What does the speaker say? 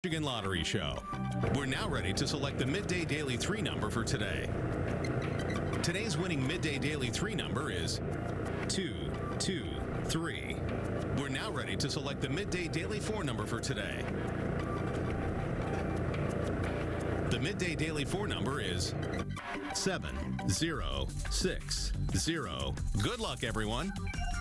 Michigan Lottery Show. We're now ready to select the Midday Daily 3 number for today. Today's winning Midday Daily 3 number is 223. We're now ready to select the Midday Daily 4 number for today. The Midday Daily 4 number is 7060. Good luck, everyone.